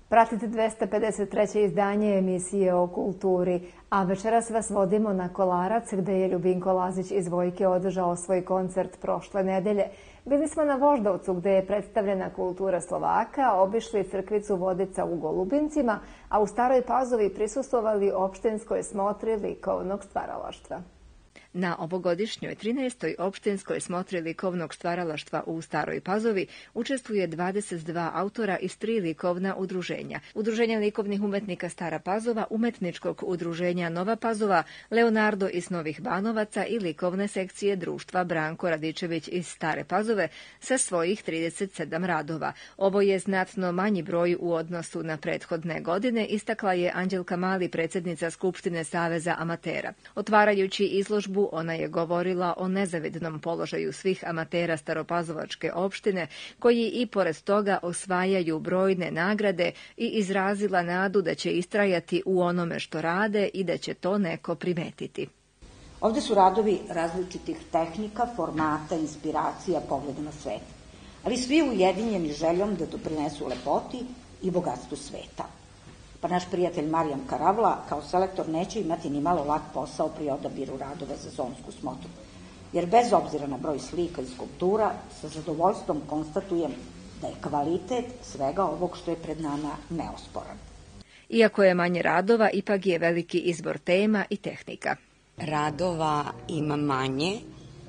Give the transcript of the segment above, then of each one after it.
Pratite 253. izdanje emisije o kulturi, a večeras vas vodimo na Kolarac, gde je Ljubinko Lazić iz Vojke održao svoj koncert prošle nedelje. Bili smo na Voždovcu, gde je predstavljena kultura Slovaka, obišli crkvicu Vodica u Golubincima, a u Staroj Pazovi prisustvovali opštinskoj smotri likovnog stvaralaštva. Na ovogodišnjoj 13. opštinskoj smotri likovnog stvaralaštva u Staroj Pazovi učestvuje 22 autora iz 3 likovna udruženja. Udruženja likovnih umetnika Stara Pazova, umetničkog udruženja Nova Pazova, Leonardo iz Novih Banovaca i likovne sekcije društva Branko Radičević iz Stare Pazove sa svojih 37 radova. Ovo je znatno manji broj u odnosu na prethodne godine, istakla je Anđelka Mali, predsjednica Skupštine Saveza amatera. Otvarajući izložbu, ona je govorila o nezavidnom položaju svih amatera Staropazovačke opštine, koji i pored toga osvajaju brojne nagrade i izrazila nadu da će istrajati u onome što rade i da će to neko primetiti. Ovde su radovi različitih tehnika, formata, inspiracija, pogleda na svet, ali svi ujedinjeni željom da doprinesu lepoti i bogatstvu sveta. Pa naš prijatelj Marijan Karavla kao selektor neće imati ni malo lak posao pri odabiru radova za zonsku smotru, jer bez obzira na broj slika i skulptura, sa zadovoljstvom konstatujem da je kvalitet svega ovog što je pred nama neosporan. Iako je manje radova, ipak je veliki izbor tema i tehnika. Radova ima manje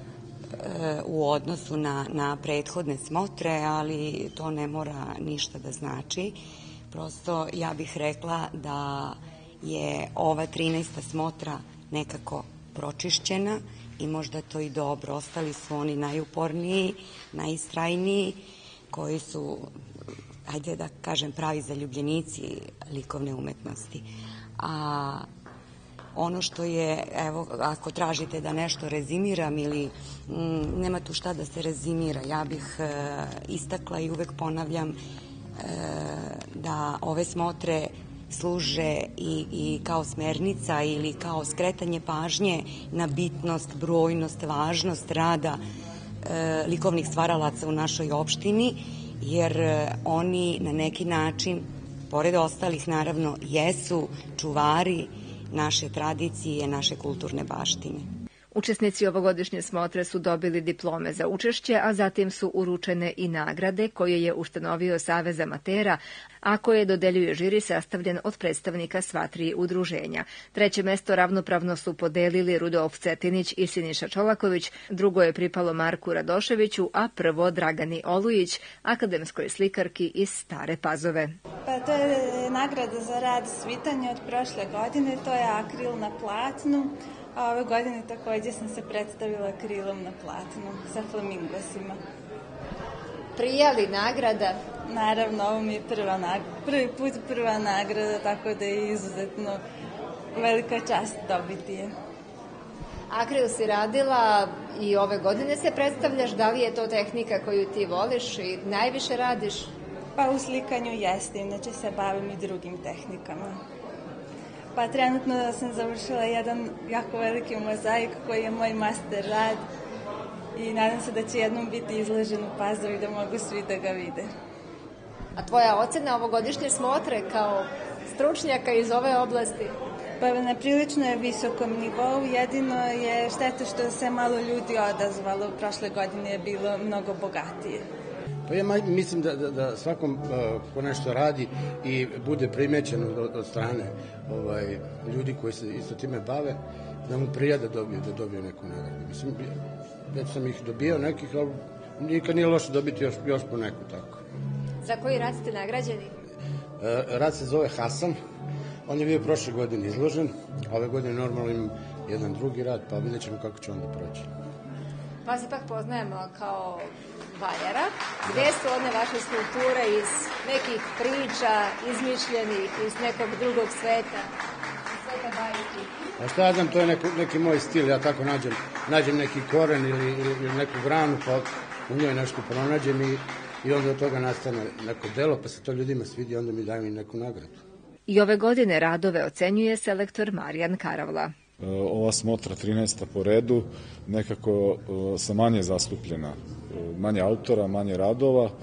u odnosu na prethodne smotre, ali to ne mora ništa da znači. Prosto ja bih rekla da je ova 13. smotra nekako pročišćena i možda to i dobro. Ostali su oni najuporniji, najistrajniji, koji su, ajde da kažem, pravi zaljubljenici likovne umetnosti. A ono što je, evo, ako tražite da nešto rezimiram ili nema tu šta da se rezimira, ja bih istakla i uvek ponavljam da ove smotre služe i kao smernica ili kao skretanje pažnje na bitnost, brojnost, važnost rada likovnih stvaralaca u našoj opštini, jer oni na neki način, pored ostalih naravno, jesu čuvari naše tradicije, naše kulturne baštine. Učesnici ovogodišnje smotre su dobili diplome za učešće, a zatim su uručene i nagrade koje je ustanovio Savez amatera, a koje dodeljuje žiri sastavljen od predstavnika sva 3 udruženja. 3. mesto ravnopravno su podelili Rudolf Cetinić i Siniša Čolaković, drugo je pripalo Marku Radoševiću, a prvo Dragani Olujić, akademskoj slikarki iz Stare Pazove. Pa to je nagrada za rad svitanja od prošle godine, to je akril na platnu. A ove godine takođe sam se predstavila krilom na platnu sa flamingosima. Prija li nagrada? Naravno, ovo mi je prvi put prva nagrada, tako da je izuzetno velika čast dobiti je. Akril si radila i ove godine se predstavljaš, da li je to tehnika koju ti voliš i najviše radiš? Pa u slikanju jeste, inače se bavim i drugim tehnikama. Pa trenutno sam završila jedan jako veliki mozaik koji je moj master rad i nadam se da će jednom biti izložen u Pazovi da mogu svi da ga vide. A tvoja ocena ovogodišnje smotre kao stručnjaka iz ove oblasti? Pa na prilično je visokom nivou, jedino je šteta što se malo ljudi odazvalo, prošle godine je bilo mnogo bogatije. Pa ja mislim da svakom ko nešto radi i bude primećen od strane ljudi koji se isto time bave, da mu prija da dobije neku nagradu. Mislim, već sam ih dobio nekih, ali nikad nije loše dobiti još po neku tako. Za koji rad ste nagrađeni? Rad se zove Hasan, on je bio prošle godine izložen, a ove godine normalno imam jedan drugi rad, pa vidjet ćemo kako će onda proći. Vas ipak poznajemo kao valjara. Gde su one vaše skulpture iz nekih priča, izmišljenih, iz nekog drugog sveta? Sveta bajki. A šta ja znam, to je neki moj stil, ja tako nađem neki koren ili neku granu, pa u njoj nešto pronađem i onda od toga nastane neko delo, pa se to ljudima svidi, onda mi daju i neku nagradu. I ove godine radove ocenjuje selektor Marijan Karavla. Ova smotra 13. po redu nekako sa manje zastupljena, manje autora, manje radova,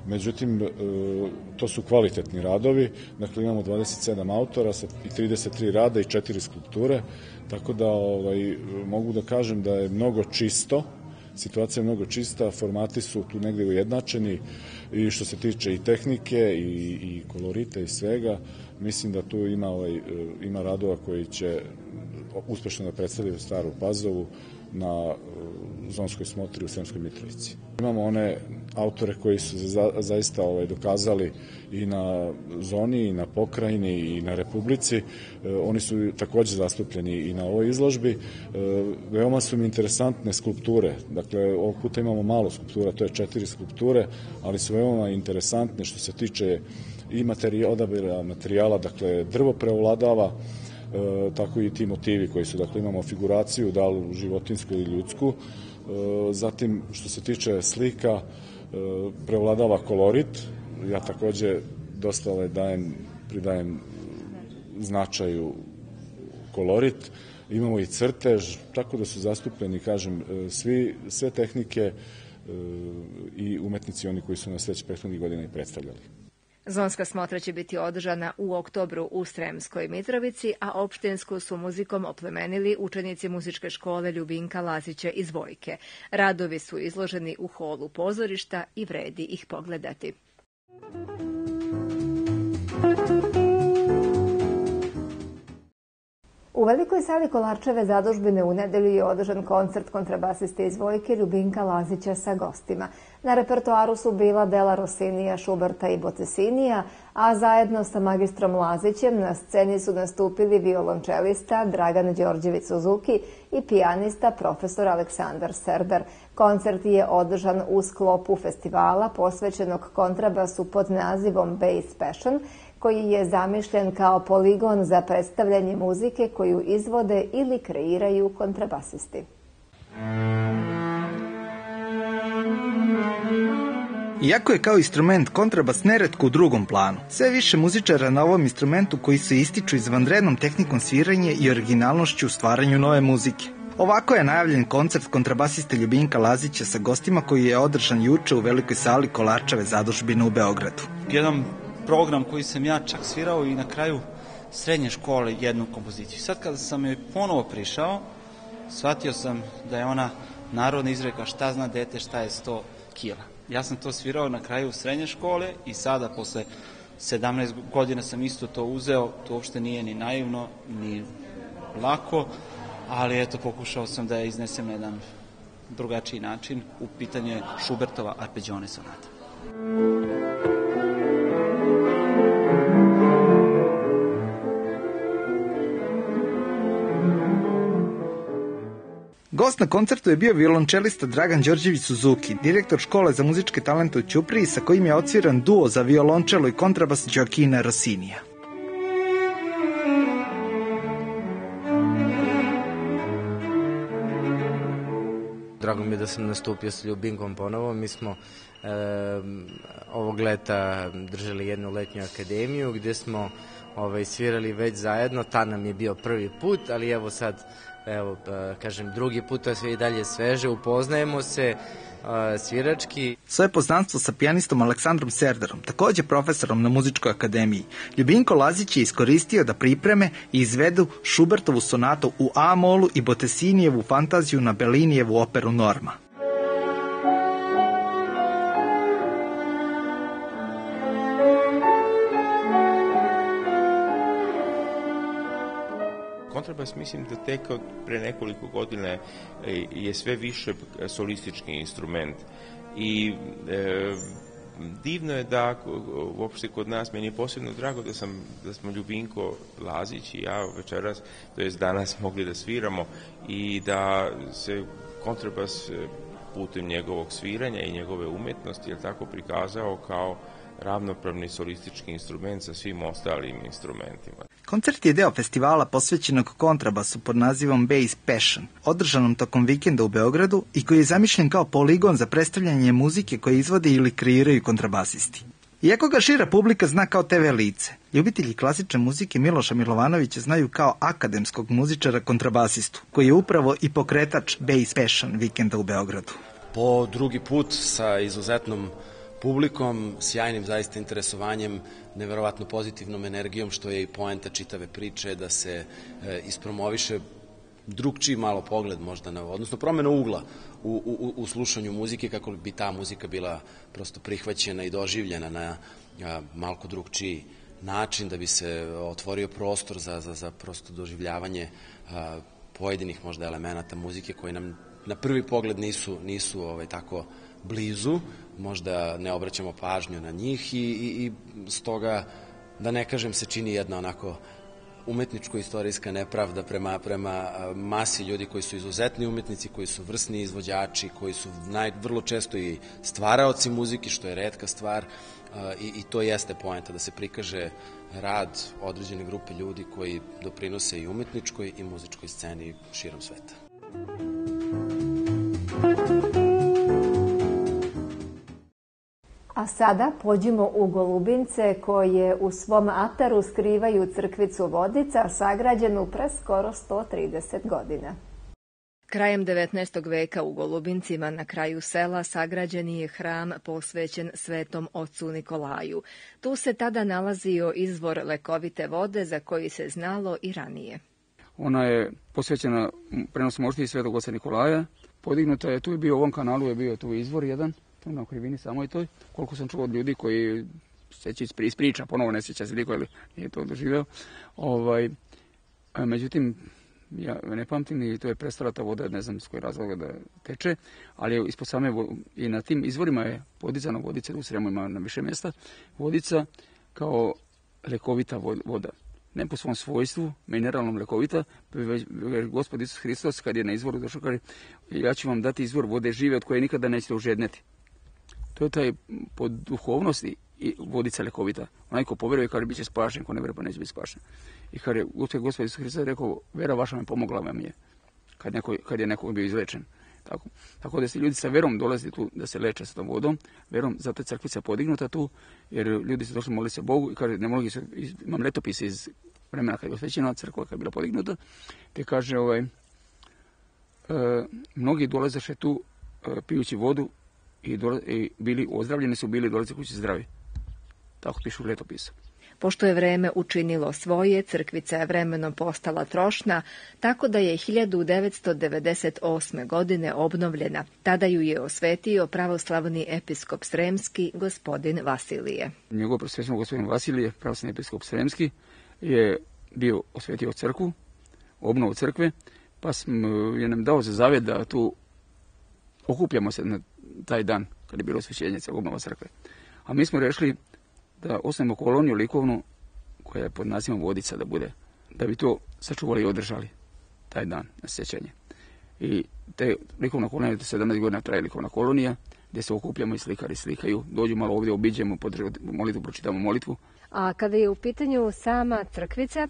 Međutim, to su kvalitetni radovi, dakle imamo 27 autora i 33 rada i 4 skulpture, tako da mogu da kažem da je mnogo čisto, situacija je mnogo čista, formati su tu negde ujednačeni i što se tiče i tehnike i kolorita i svega, mislim da tu ima radova koji će uspešno da predstavljaju Staru Pazovu na zonskoj smotri u Sremskoj Mitrovici. Imamo one autore koji su zaista dokazali i na zoni, i na pokrajini, i na Republici. Oni su takođe zastupljeni i na ovoj izložbi. Veoma su mi interesantne skulpture. Dakle, ovog puta imamo malo skulptura, to je 4 skulpture, ali su veoma interesantne što se tiče i odabira materijala, dakle, drvo preovladava, tako i ti motivi koji su, dakle, imamo figuraciju, da li životinsku ili ljudsku. Zatim, što se tiče slika, prevladava kolorit. Ja takođe dosta pridajem značaju kolorit. Imamo i crtež, tako da su zastupljeni, kažem, sve tehnike i umetnici oni koji su nas već prethodnih godina i predstavljali. Zonska smotra će biti održana u oktobru u Sremskoj Mitrovici, a opštinsku su muzikom oplemenili učenici muzičke škole Ljubinka Lazića iz Vojke. Radovi su izloženi u holu pozorišta i vredi ih pogledati. U velikoj sali Kolarčeve zadužbine u nedelju je održan koncert kontrabasiste iz Vojke Ljubinka Lazića sa gostima. Na repertoaru su bila dela Rossinija, Šuberta i Botesinija, a zajedno sa magistrom Lazićem na sceni su nastupili violončelista Dragan Đorđević Suzuki i pijanista profesor Aleksandar Serdar. Koncert je održan u sklopu festivala posvećenog kontrabasu pod nazivom Bass Passion, koji je zamišljen kao poligon za predstavljanje muzike koju izvode ili kreiraju kontrabasisti. Iako je kao instrument kontrabas neretko u drugom planu, sve više muzičara na ovom instrumentu koji se ističu izvanrednom tehnikom sviranja i originalnošću u stvaranju nove muzike. Ovako je najavljen koncert kontrabasiste Ljubinka Lazića sa gostima koji je održan juče u velikoj sali Kolarčeve zadužbine u Beogradu. Jedan program koji sam ja čak svirao i na kraju srednje škole jednu kompoziciju. Sad kada sam joj ponovo prišao, shvatio sam da je ona narodna izreka šta zna dete šta je 100 kila. Ja sam to svirao na kraju srednje škole i sada posle 17 godina sam isto to uzeo. To uopšte nije ni naivno, ni lako, ali eto pokušao sam da je iznesem na jedan drugačiji način. U pitanju je Šubertova arpeđione sonata. Gost na koncertu je bio violončelista Dragan Đorđević Suzuki, direktor škole za muzičke talente u Ćupriji, sa kojim je odsviran duo za violončelo i kontrabas Gioacchina Rossinija. Drago mi je da sam nastupio sa Ljubinkom ponovo. Mi smo ovog leta držali jednu letnju akademiju gdje smo svirali već zajedno. Tad nam je bio prvi put, ali evo sad, kažem, drugi put, a sve i dalje sveže, upoznajemo se svirački. Svoje poznanstvo sa pijanistom Aleksandrom Serdarom, takođe profesorom na muzičkoj akademiji, Ljubinko Lazić je iskoristio da pripreme i izvedu Šubertovu sonatu u A-molu i Botesinijevu fantaziju na Bellinijevu operu Norma. Kontrabas mislim da tek od pre nekoliko godina je sve više solistički instrument i divno je da uopšte kod nas, meni je posebno drago da smo Ljubinko Lazić i ja večeras, to jest danas, mogli da sviramo i da se kontrabas putem njegovog sviranja i njegove umetnosti je tako prikazao kao ravnopravni solistički instrument sa svim ostalim instrumentima. Koncert je deo festivala posvećenog kontrabasu pod nazivom Bass Passion, održanom tokom vikenda u Beogradu i koji je zamišljen kao poligon za predstavljanje muzike koje izvode ili kreiraju kontrabasisti. Iako ga šira publika zna kao TV lice, ljubitelji klasične muzike Miloša Milovanovića znaju kao akademskog muzičara kontrabasistu, koji je upravo i pokretač Bass Passion vikenda u Beogradu. Po drugi put sa izuzetnom publikom, sjajnim zaista interesovanjem, neverovatno pozitivnom energijom, što je i poenta čitave priče, da se ispromoviše drugčiji malo pogled možda, odnosno promena ugla u slušanju muzike, kako bi ta muzika bila prosto prihvaćena i doživljena na malko drugčiji način, da bi se otvorio prostor za prosto doživljavanje pojedinih možda elemenata muzike koji nam na prvi pogled nisu tako blizu, možda ne obraćamo pažnju na njih i stoga, da ne kažem, se čini jedna onako umetničko-istorijska nepravda prema masi ljudi koji su izuzetni umetnici, koji su vrsni izvođači, koji su vrlo često i stvaraoci muzike, što je retka stvar, i to jeste poenta, da se prikaže rad određene grupe ljudi koji doprinose i umetničkoj i muzičkoj sceni širom sveta. A sada pođimo u Golubince, koje u svom ataru skrivaju crkvicu Vodica, sagrađenu pre skoro 130 godina. Krajem 19. veka u Golubincima na kraju sela sagrađen je hram posvećen Svetom ocu Nikolaju. Tu se tada nalazio izvor lekovite vode za koji se znalo i ranije. Ona je posvećena prenosom mošti Svetog oca Nikolaja. Podignuta je, tu je bio u ovom kanalu, je bio tu izvor jedan, tu na krivini samoj toj. Koliko sam čuo od ljudi koji se će ispriča, ponovo ne sjeća se niko, ili nije to doživeo. Međutim, ja ne pamtim i to je prestala ta voda, ne znam s koji razloga da teče, ali ispod same i na tim izvorima je podizana vodica, u Sremu ima na više mjesta, vodica kao lekovita voda. Ne po svom svojstvu, mineralnom lekovita, jer Gospod Isus Hristos, kad je na izvoru došao, kaže, ja ću vam dati izvor vode žive od koje nikada nećete užedneti. To je taj po duhovnosti i vodica lekovita. Onaj ko poveruje, kaže, bit će spašen, ko ne veruje, pa neće biti spašen. I kaže, Gospod Isus Hristos je rekao, vera vaša me pomogla vam je, kad je neko bio izlečen. Tako da se ljudi sa verom dolazi tu da se leče sa tom vodom, verom, zato je crkvica podignuta tu, jer ljudi su došli moliti se Bogu i kaže, ne mogu se, imam letopis iz vremena kad je osvećena crkva, kad je bila podignuta, te kaže, mnogi dolazeše tu pijući vodu i bili ozdravljeni su, bili dolaze kući zdravi. Tako pišu u letopisu. Pošto je vreme učinilo svoje, crkvica je vremenom postala trošna, tako da je 1998. godine obnovljena. Tada ju je osvetio pravoslavni episkop Sremski, gospodin Vasilije. Njegov prosvećen gospodin Vasilije, pravoslavni episkop Sremski, je bio osvetio crkvu, obnovu crkve, pa je nam dao za zavjet da tu okupljamo se na taj dan, kad je bilo osvećenje, obnova crkve. A mi smo rešili da osnovimo koloniju likovnu, koja je pod nazivom Vodica da bude, da bi to sačuvali i održali taj dan na sjećanje. I te likovna kolonija, 17 godina traje likovna kolonija, gdje se okupljamo i slikari slikaju, dođu malo ovdje, obiđemo, molitvu, pročitamo molitvu. A kada je u pitanju sama crkvica,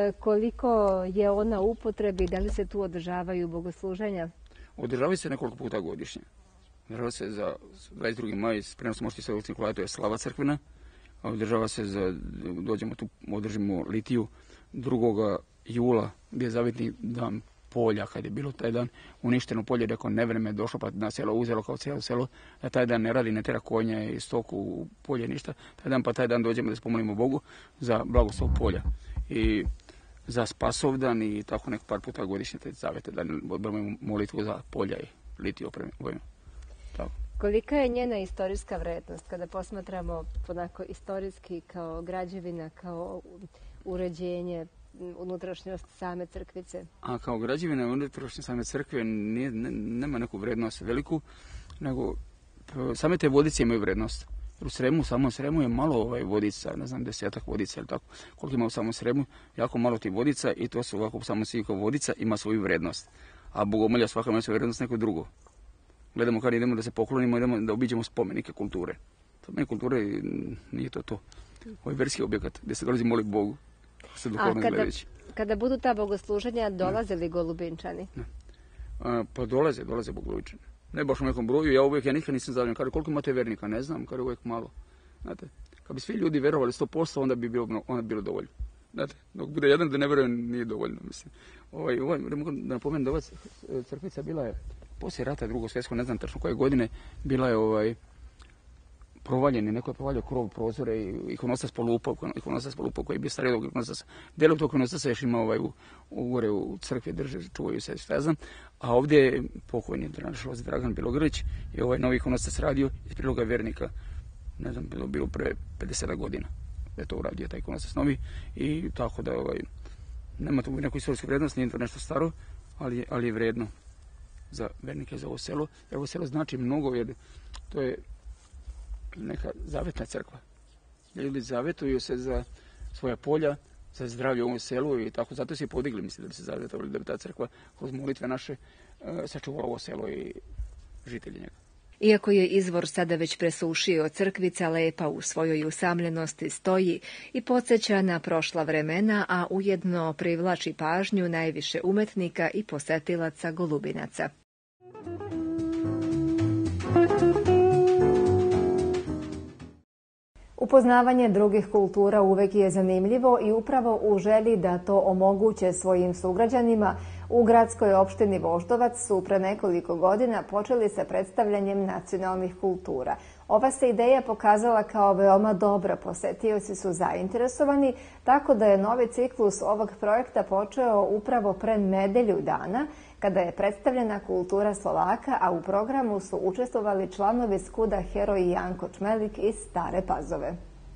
koliko je ona u upotrebi, da li se tu održavaju bogosluženja? Održavaju se nekoliko puta godišnje. Održava se za 22. maj, s prenosom mošti Svetog oca Nikolaja, to je slava crkvena. Održava se dođemo tu, održimo litiju 2. jula, gdje je zavjetni dan polja, kad je bilo taj dan uništeno polje, rekao nevreme je došlo, pa na selo uzelo kao cijelo selo, da taj dan ne radi, ne tera konja i stoku u polje, ništa. Taj dan dođemo da se pomolimo Bogu za blagoslov polja. I za Spasovdan i tako neko par puta godišnje te zavete, da odbravimo molitvu za polja i litiju opremimo. Tako. Kolika je njena istorijska vrednost kada posmatramo onako istorijski kao građevina, kao uređenje, unutrašnjost same crkvice? A kao građevina unutrašnjost same crkve nema neku vrednost veliku, nego same te vodice imaju vrednost. U Sremu, samo Sremu je malo vodica, ne znam, 10 vodica ili tako. Koliko ima u samom Sremu, jako malo tih vodica i to su ovako samo svi kao vodica ima svoju vrednost. A bogomolja svaka ima svoju vrednost neko drugo. Gledamo kad idemo da se poklonimo, idemo da obiđemo spomenike kulture. Spomenik kulture nije to. Ovo je verski objekat gdje se dolazi moliti Bogu. A kada budu ta bogosluženja, dolaze li Golubinčani? Pa dolaze Golubinčani. Ne baš u nekom broju, ja nikad nisam zadovoljan. Kaže, koliko imate vernika, ne znam, kaže uvijek malo. Znate, kad bi svi ljudi verovali 100%, onda bi bilo dovoljno. Znate, dok bude jedan da ne verujem, nije dovoljno, mislim. Da napomenem da ova crkvica bila je poslije rata Drugog svjetskog, ne znam tačno koje godine, bila je provaljeni, neko je provaljao krov, prozore i ikonostas polupao koji je bio stariji od ikonostas. Delog tog ikonostasa još ima gore u crkvi, čuvaju se, šta ja znam. A ovdje je pokojni Dragan Bjelogrlić i ovaj novi ikonostas radio iz priloga vernika, ne znam, bilo pre 50 godina da je to uradio, taj ikonostas novi. I tako da nema tu neku istorijsku vrednost, nije to nešto staro, ali je vredno za vernike, za ovo selo. Ovo selo znači mnogo jer to je neka zavetna crkva. Ljudi zavetuju se za svoja polja, za zdravlje u ovom selu i tako, zato se i podigli, mislim da bi se zavetovali da bi ta crkva kroz molitve naše sačuvala ovo selo i žitelji njega. Iako je izvor sada već presušio, crkvica lepa u svojoj usamljenosti stoji i podsjeća na prošla vremena, a ujedno privlači pažnju najviše umetnika i posetilaca Golubinaca. Upoznavanje drugih kultura uvek je zanimljivo i upravo u želji da to omoguće svojim sugrađanima u gradskoj opštini Voždovac su pre nekoliko godina počeli sa predstavljanjem nacionalnih kultura. Ova se ideja pokazala kao veoma dobra, posetioci su zainteresovani, tako da je novi ciklus ovog projekta počeo upravo pre nedelju dana, kada je predstavljena kultura Slovaka, a u programu su učestvovali članovi Skuda Heroj Janko Čmelik iz Stare Pazove.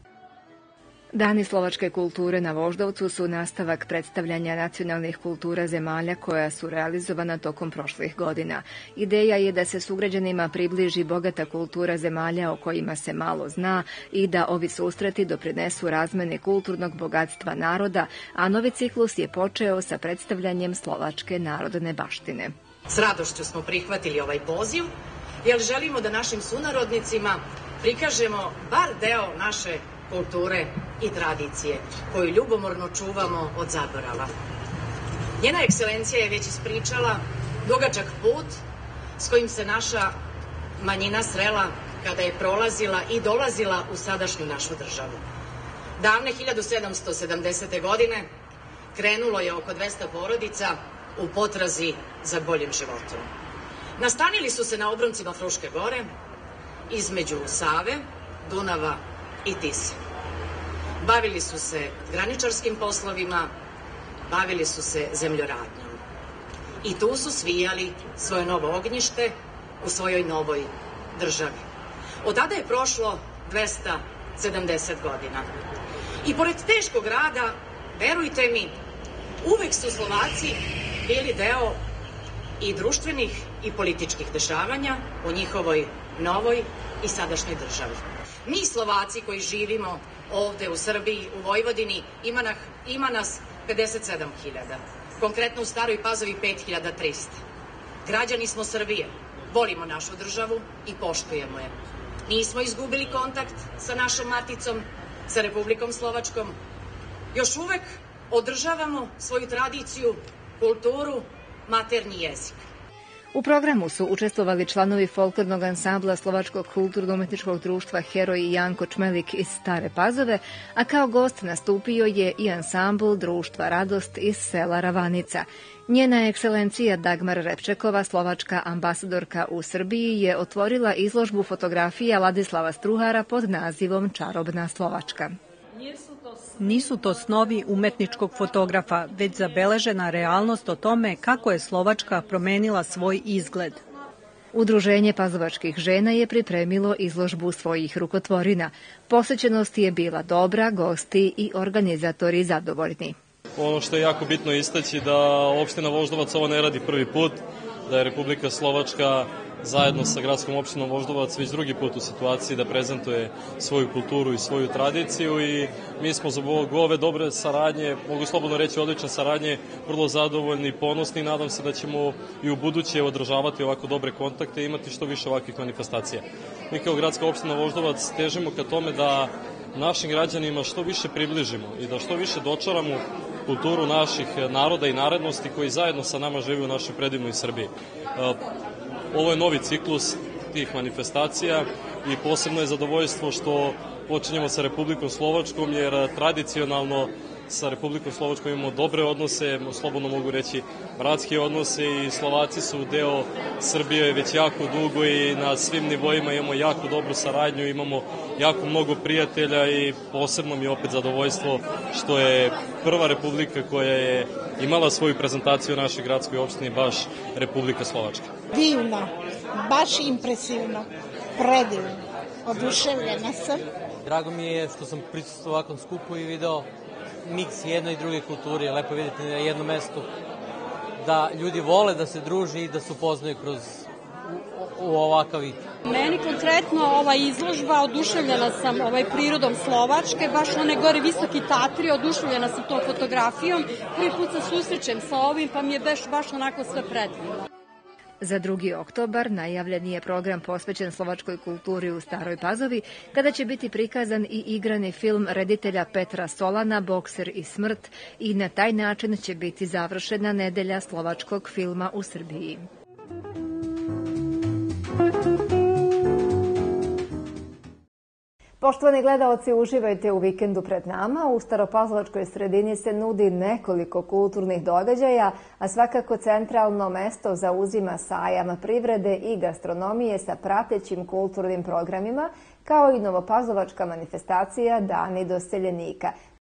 Dani slovačke kulture na Voždovcu su nastavak predstavljanja nacionalnih kultura zemalja koja su realizovana tokom prošlih godina. Ideja je da se sugrađanima približi bogata kultura zemalja o kojima se malo zna i da ovi susreti doprinesu razmeni kulturnog bogatstva naroda, a novi ciklus je počeo sa predstavljanjem slovačke narodne baštine. S radošću smo prihvatili ovaj poziv, jer želimo da našim sunarodnicima prikažemo bar deo naše kulture i tradicije, koju ljubomorno čuvamo od zaborava. Njena ekscelencija je već ispričala dugačak put s kojim se naša manjina srela kada je prolazila i dolazila u sadašnju našu državu. Davne 1770. godine krenulo je oko 200 porodica u potrazi za boljim životom. Nastanili su se na obroncima Fruške gore, između Save, Dunava i Tise. Bavili su se graničarskim poslovima, bavili su se zemljoradnjom. I tu su svijali svoje novo ognjište u svojoj novoj državi. Od tada je prošlo 270 godina. I pored teškog rada, verujte mi, uvek su Slovaci bili deo i društvenih i političkih dešavanja u njihovoj novoj i sadašnjoj državi. Mi Slovaci koji živimo ovde u Srbiji, u Vojvodini, ima nas 57.000. Konkretno u Staroj Pazovi 5.300. Građani smo Srbije, volimo našu državu i poštujemo je. Nismo izgubili kontakt sa našom maticom, sa Republikom Slovačkom. Još uvek održavamo svoju tradiciju, kulturu, maternji jezik. U programu su učestvovali članovi folklornog ansambla Slovačkog kulturno-umetničkog društva Heroj Janko Čmelik iz Stare Pazove, a kao gost nastupio je i ansambl društva Radost iz sela Ravanica. Njena ekscelencija Dagmar Repčekova, slovačka ambasadorka u Srbiji, je otvorila izložbu fotografija Ladislava Struhara pod nazivom Čarobna Slovačka. Nisu to snovi umetničkog fotografa, već zabeležena realnost o tome kako je Slovačka promenila svoj izgled. Udruženje pazovačkih žena je pripremilo izložbu svojih rukotvorina. Posećenost je bila dobra, gosti i organizatori zadovoljni. Ono što je jako bitno istaći da opština Voždovac ovo ne radi prvi put, da je Republika Slovačka zajedno sa gradskom opštinom Voždovac već drugi put u situaciji da prezentuje svoju kulturu i svoju tradiciju i mi smo zbog ove dobre saradnje, mogu slobodno reći odlične saradnje, vrlo zadovoljni i ponosni i nadam se da ćemo i u buduće održavati ovako dobre kontakte i imati što više ovakvih manifestacija. Mi kao gradska opština Voždovac težimo ka tome da našim građanima što više približimo i da što više dočaramo kulturu naših naroda i narodnosti koji zajedno sa nama žive u našoj predivnoj Srbiji. Ovo je novi ciklus tih manifestacija i posebno je zadovoljstvo što počinjemo sa Republikom Slovačkom jer tradicionalno sa Republikom Slovačkom imamo dobre odnose, slobodno mogu reći bratske odnose, i Slovaci su deo Srbije već jako dugo i na svim nivoima imamo jako dobru saradnju, imamo jako mnogo prijatelja i posebno mi je opet zadovoljstvo što je prva republika koja je imala svoju prezentaciju u našoj gradskoj opštini baš Republika Slovačka. Divno, baš impresivno, predivno, oduševljena sam. Drago mi je što sam prisustvovao ovakvom skupu i video miks jedne i druge kulture. Lepo vidjeti na jednom mestu da ljudi vole da se druži i da se upoznaju kroz u ovakav vid. Meni konkretno ova izložba, oduševljena sam prirodom Slovačke, baš one gore visoki Tatri, oduševljena sam tom fotografijom. Prvi put se susrećem sa ovim, pa mi je baš onako sve predivno. Za 2. oktobar najavljen je program posvećen slovačkoj kulturi u Staroj Pazovi, kada će biti prikazan i igrani film reditelja Petra Solana Bokser i smrt, i na taj način će biti završena nedelja slovačkog filma u Srbiji. Poštovani gledaoci, uživajte u vikendu pred nama. U Staropazlovačkoj sredini se nudi nekoliko kulturnih događaja, a svakako centralno mesto zauzima sajam privrede i gastronomije sa pratećim kulturnim programima, kao i novopazovačka manifestacija Dani doseljenika.